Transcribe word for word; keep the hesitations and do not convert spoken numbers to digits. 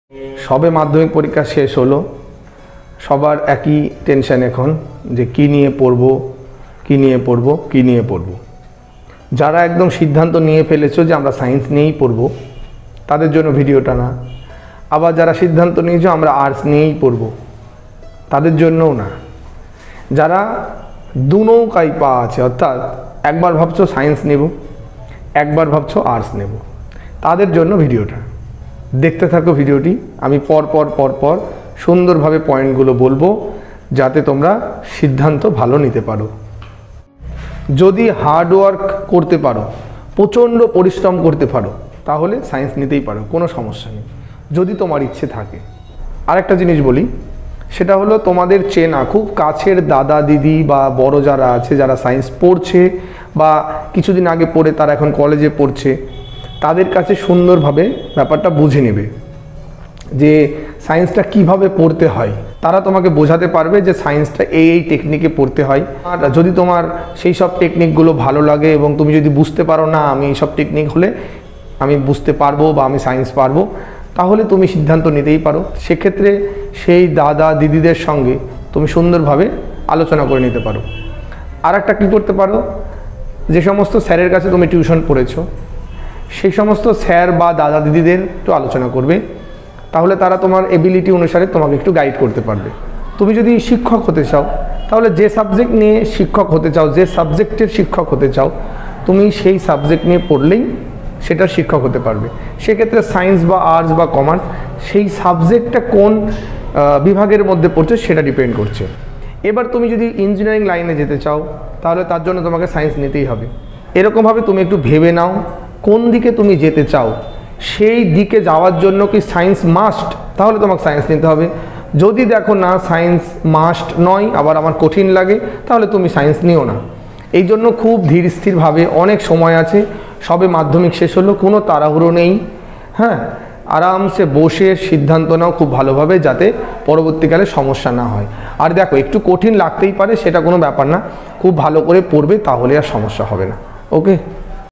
सबे माध्यमिक परीक्षा शेष हलो सबार एक ही टेंशन एखन जे कि निये पढ़बो कि निये पढ़बो कि निये पढ़बो যারা একদম সিদ্ধান্ত নিয়ে ফেলেছো যে আমরা সায়েন্স নিয়েই পড়বো তাদের জন্য ভিডিওটা না, আবার যারা সিদ্ধান্ত নিয়েছো আমরা আর্টস নিয়েই পড়বো তাদের জন্যও না, যারা দু নৌকায় পা আছে অর্থাৎ একবার ভাবছো সায়েন্স নেব একবার ভাবছো আর্টস নেব তাদের জন্য ভিডিওটা। দেখতে থাকো ভিডিওটি, আমি পর পর পর পর সুন্দরভাবে পয়েন্টগুলো বলবো যাতে তোমরা সিদ্ধান্ত ভালো নিতে পারো। যদি হার্ড ওয়ার্ক করতে পারো, প্রচণ্ড পরিশ্রম করতে পারো তাহলে সায়েন্স নিতেই পারো, কোনো সমস্যা নেই যদি তোমার ইচ্ছে থাকে। আরেকটা জিনিস বলি, সেটা হলো তোমাদের চেনা খুব কাছের দাদা দিদি বা বড় যারা আছে যারা সায়েন্স পড়ছে বা কিছুদিন আগে পড়ে তারা এখন কলেজে পড়ছে তাদের কাছে সুন্দরভাবে ব্যাপারটা বুঝে নেবে যে সায়েন্সটা কিভাবে পড়তে হয়। তারা তোমাকে বোঝাতে পারবে যে সায়েন্সটা এই এই টেকনিকে পড়তে হয়। আর যদি তোমার সেই সব টেকনিকগুলো ভালো লাগে এবং তুমি যদি বুঝতে পারো না আমি এই সব টেকনিক হলে আমি বুঝতে পারবো বা আমি সায়েন্স পারবো তাহলে তুমি সিদ্ধান্ত নিতেই পারো। সেক্ষেত্রে সেই দাদা দিদিদের সঙ্গে তুমি সুন্দরভাবে আলোচনা করে নিতে পারো। আর একটা কী করতে পারো, যে সমস্ত স্যারের কাছে তুমি টিউশন পড়েছো সেই সমস্ত স্যার বা দাদা দিদিদের একটু আলোচনা করবে, তাহলে তারা তোমার এবিলিটি অনুসারে তোমাকে একটু গাইড করতে পারবে। তুমি যদি শিক্ষক হতে চাও তাহলে যে সাবজেক্ট নিয়ে শিক্ষক হতে চাও, যে সাবজেক্টের শিক্ষক হতে চাও তুমি সেই সাবজেক্ট নিয়ে পড়লেই সেটার শিক্ষক হতে পারবে। সেক্ষেত্রে সায়েন্স বা আর্টস বা কমার্স সেই সাবজেক্টটা কোন বিভাগের মধ্যে পড়ছে সেটা ডিপেন্ড করছে। এবার তুমি যদি ইঞ্জিনিয়ারিং লাইনে যেতে চাও তাহলে তার জন্য তোমাকে সায়েন্স নিতেই হবে। এরকমভাবে তুমি একটু ভেবে নাও কোন দিকে তুমি যেতে চাও, সেই দিকে যাওয়ার জন্য কি সায়েন্স মাস্ট, তাহলে তোমাকে সায়েন্স নিতে হবে। যদি দেখো না সায়েন্স মাস্ট নয় আবার আমার কঠিন লাগে তাহলে তুমি সায়েন্স নিও না। এই জন্য খুব ধীর স্থিরভাবে, অনেক সময় আছে, সবে মাধ্যমিক শেষ হলো, কোনো তাড়াহুড়ো নেই, হ্যাঁ আরামসে বসে সিদ্ধান্ত নাও খুব ভালোভাবে যাতে পরবর্তীকালে সমস্যা না হয়। আর দেখো একটু কঠিন লাগতেই পারে, সেটা কোনো ব্যাপার না, খুব ভালো করে পড়বে তাহলে আর সমস্যা হবে না। ওকে।